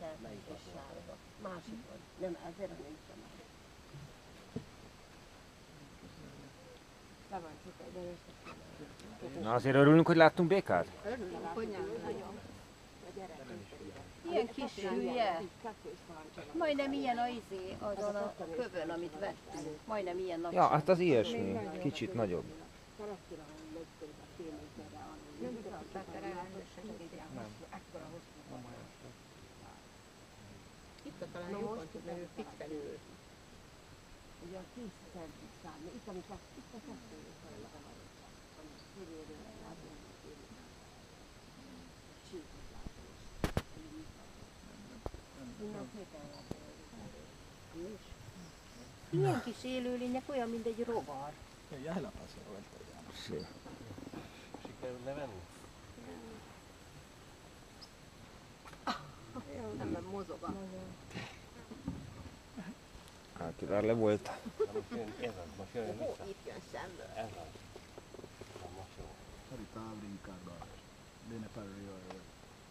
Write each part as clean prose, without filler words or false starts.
Melyik és sárga. Másikon. Nem, ezért a nincs a másik. Le van csak egy erős. Na azért örülünk, hogy láttunk békát? Örülünk, hogy nem nagyon. Ilyen kis hülye. Majdnem ilyen a izé, azon a kövön, amit vettünk. Majdnem ilyen nagy. Ja, hát az ilyesmi. Kicsit nagyobb. Nem tudták rendesen ide. Itt a talán jó pont, mert ő fixen ül. Ugye a 10 centig számít. Itt, amikor itt a kettő a körülről látom, csíkot látom. Innen szépen látom. Ilyen kis élőlények olyan, mint egy rovar. Ya la pasó vuelta ya. Sí. Sikerül levenni? Nem mozog a... Kivel le volt. Na most jön ez az, most jön vissza. Itt jön szembe. Ez az. Na most jó. Ahorita va a brincar, va. Viene para arriba, güey.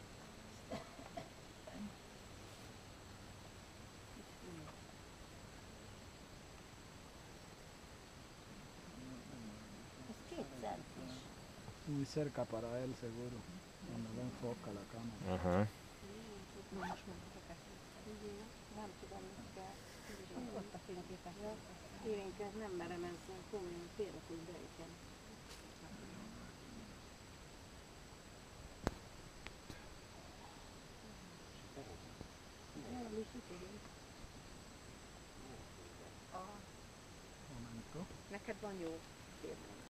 Ez 2 centis. Muy cerca para él, seguro. Cuando lo enfoca la cámara. Aha. Nem tudom, mit kell. Ott a fényképek. Érénk, nem merem ezzel komolyan félre tud beéken. Momento. Neked van jó képed.